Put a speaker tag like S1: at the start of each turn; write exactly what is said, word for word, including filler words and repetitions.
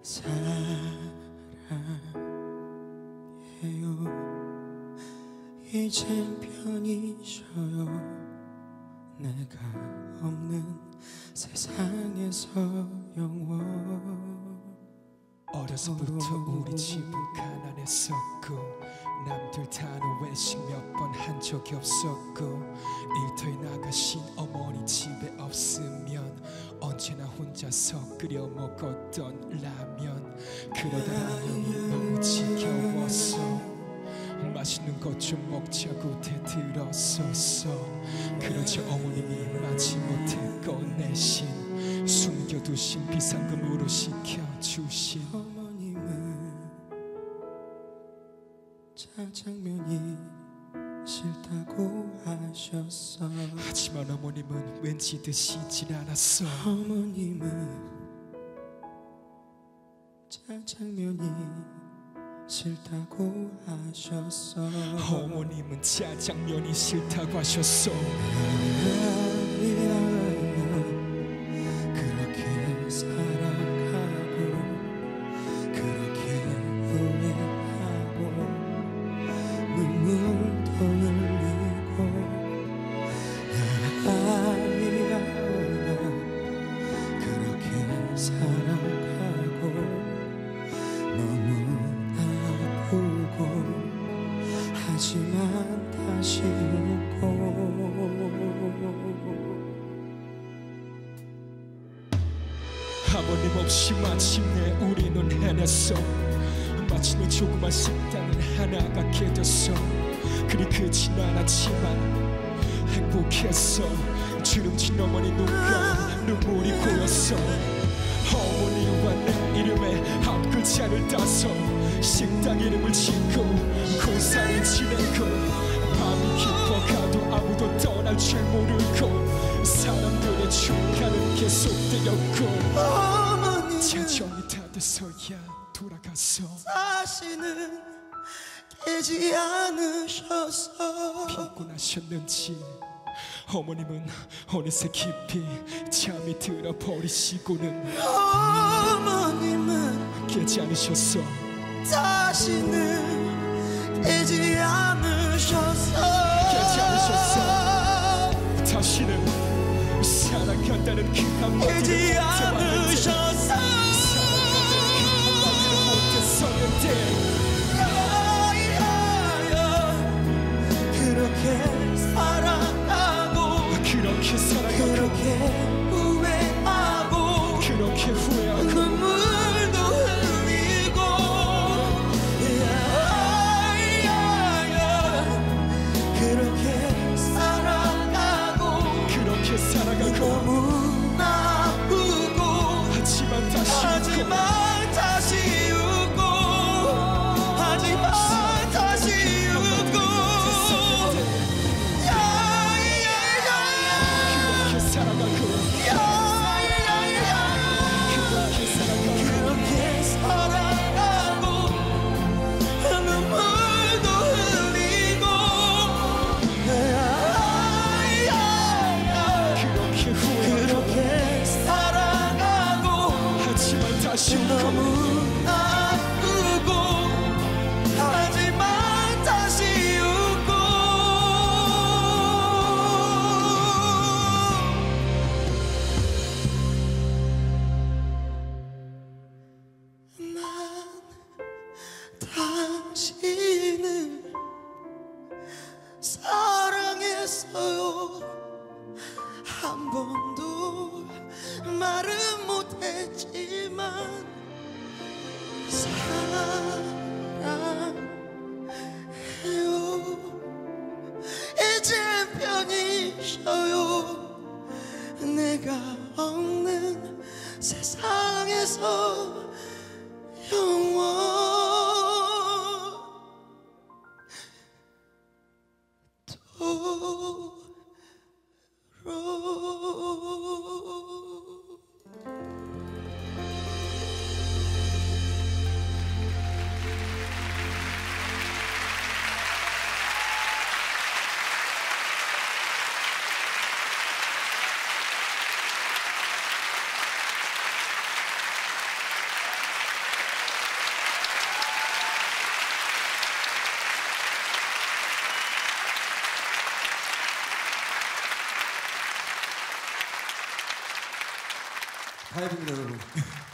S1: 사랑해요. 이젠 편히 쉬어요. 내가 없는 세상에서 영원.
S2: 어려서부터 우리 집은 가난했었고 남들 다는 외식 몇 번 한 적이 없었고 일터에 나가신 어머니 집에 없으면 언제나 혼자서 끓여 먹었던 라면. 그러다 라면이 너무 지겨웠어. 맛있는 것 좀 먹자고 대들었었어. 그러자 어머님이 마지못해 꺼내신 숨겨두신 비상금으로 시켜주신
S1: 어머님은 짜장면이 싫다고 하셨어.
S2: 하지만 어머님은 왠지 드시질 않았어.
S1: 어머님은 짜장면이 싫다고 하셨어.
S2: 어머님은 짜장면이 싫다고 하셨어.
S1: 그렇게 살아가고 그렇게 후회하고 눈물도 흘리고 야야야 그렇게 살아가고 너무 아프고 하지만 다시 웃고.
S2: 아버님 없이 마침내 우리는 해냈어. 마침내 조그만 식당은 하나가 깨졌어. 그리 크진 않았지만 행복했어. 주름진 어머니 눈가에 눈물이 고였어. 어머니와 내 이름에 한 글자를 따서 식당 이름을 짓고 고사를 지내고 밤이 깊어가도 아무도 떠날 줄 모르고 사람들의 축가는 계속되었고
S1: 어머님은
S2: 재정이 다 돼서야 돌아갔어.
S1: 다시는 깨지 않으셔서.
S2: 피곤하셨는지 어머님은 어느새 깊이 잠이 들어버리시고는
S1: 어머님은
S2: 깨지 않으셨어.
S1: 다시는 깨지 않으셔서.
S2: 깨지 않으셨어. 다시는 사랑한다는 그 한마디를
S1: 깨지 않으셨어.
S2: 사랑한다는 그 한마디를 못했었는데
S1: 그렇게 살아가고
S2: 그렇게 살아가고
S1: 그렇게 후회하고
S2: 그렇게 후회하고
S1: 눈물도 흘리고 그렇게 살아가고
S2: 그렇게 살아가고
S1: 너무 아프고
S2: 하지만 다시
S1: 하지만 다시 웃고 하지만 다시 웃고
S2: 그렇게 살아가고 그렇게 살아가고
S1: 그렇게 살아가고 눈물도 흘리고
S2: 그렇게 후회하고
S1: 그렇게 살아가고
S2: 하지만 다시 웃고
S1: 너무 아프고 하지만 다시 웃고. 난 당신을 사랑했어요. 한 번도 말은 못했지만 사랑해요. 이젠 편히 쉬어요. 내가 없는 세상에서 영원.
S3: 다 해봅니다 여러분.